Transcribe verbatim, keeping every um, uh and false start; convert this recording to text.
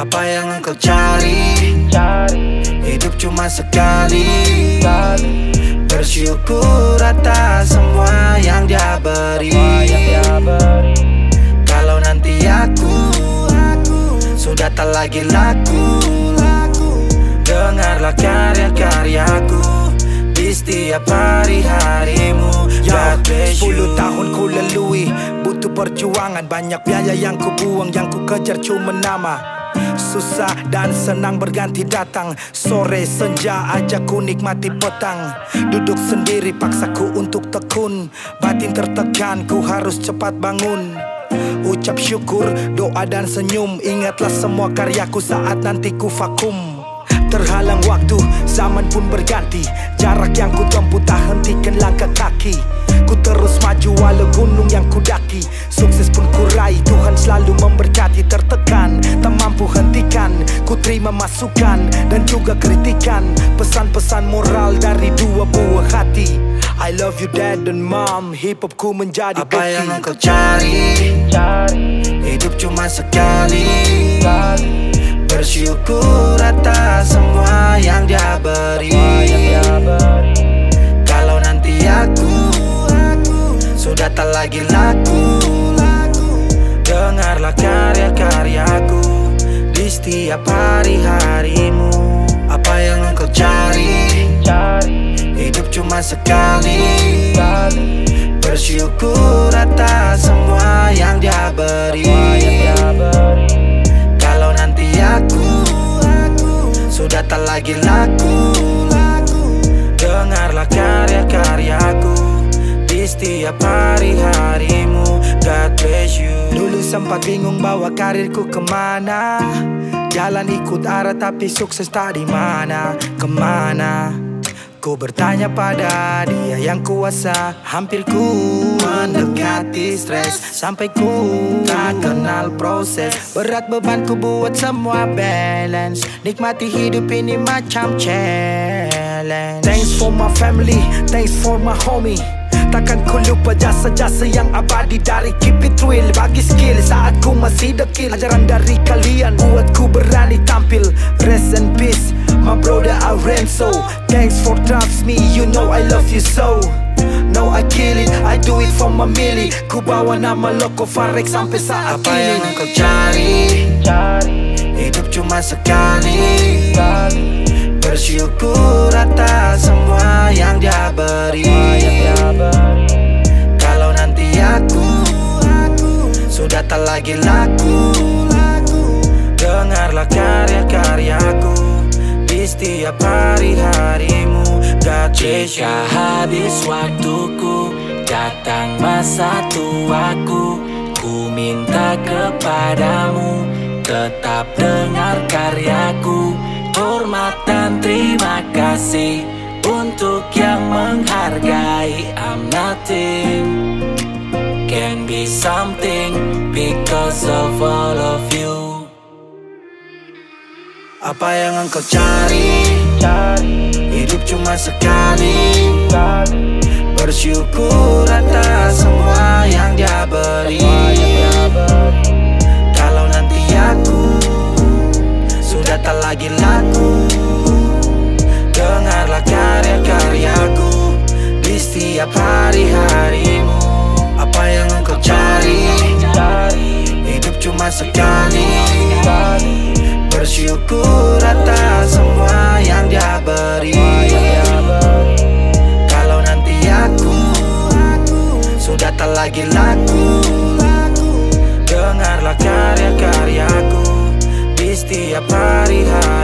Apa yang engkau cari? Hidup cuma sekali. Bersyukur atas semua yang dia beri. Kalau nanti aku sudah tak lagi laku, dengarlah karya-karyaku di setiap hari-harimu. Sepuluh tahun ku lalui, butuh perjuangan. Banyak biaya yang ku buang, yang ku kejar cuma nama. Susah dan senang berganti datang. Sore senja ajak ku nikmati petang. Duduk sendiri paksaku untuk tekun. Batin tertekan, ku harus cepat bangun. Ucap syukur, doa dan senyum. Ingatlah semua karyaku saat nanti ku vakum. Terhalang waktu, zaman pun berganti. Jarak yang ku tempuh tak hentikan langkah kaki. Ku terus maju walau gunung yang ku daki. Sukses pun ku raih, Tuhan selalu memberkati. Tertekan, tak mampu hentikan. Ku terima masukan dan juga kritikan. Pesan-pesan moral dari dua buah hati. I love you dad dan mom, hip hop ku menjadi bukti. Apa yang engkau cari? Hidup cuma sekali. Bersyukur atas semua yang dia beri. Kalau nanti aku sudah tak lagi laku, dengarlah karya-karyaku di setiap hari-harimu. Apa yang engkau cari? Hidup cuma sekali. Bersyukur atas semua yang dia beri. Kalau nanti aku sudah tak lagi laku, dengarlah karya-karyaku di setiap hari-harimu. God bless you. Dulu sempat bingung bawa karirku kemana. Jalan ikut arah tapi sukses tak di mana, kemana. Ku bertanya pada dia yang kuasa. Hampir ku mendekati stres, sampai ku tak kenal proses. Berat beban ku buat semua balance. Nikmati hidup ini macam challenge. Thanks for my family, thanks for my homie. Takkan ku lupa jasa-jasa yang abadi dari Keep It Real. Bagi skill saat ku masih dekil. Ajaran dari kalian buat ku berani tampil. Rest in peace my brother Arenzo. Thanks for trust me, you know I love you so. No I kill it, I do it for my milli. Ku bawa nama Loco Farek sampai saat Apa ini. yang engkau cari? Hidup cuma sekali. Bersyukur atas semua yang dia beri. Kalau nanti aku sudah tak lagi laku, dengarlah karya-karyaku di setiap hari-harimu. God bless you. Jika habis waktuku, datang masa tuaku, ku minta kepadamu tetap dengar karyaku. Hormat dan terima kasih untuk yang menghargai. I'm nothing, can be something because of all of you. Apa yang engkau cari? Hidup cuma sekali. Bersyukur atas semua yang dia beri. Kalau nanti aku sudah tak lagi laku, dengarlah karya-karyaku di setiap hari-harimu. Apa yang engkau cari? Hidup cuma sekali. Bersyukur atas semua yang dia beri. Kalau nanti aku sudah tak lagi laku, dengarlah karya-karyaku di setiap hari-hari.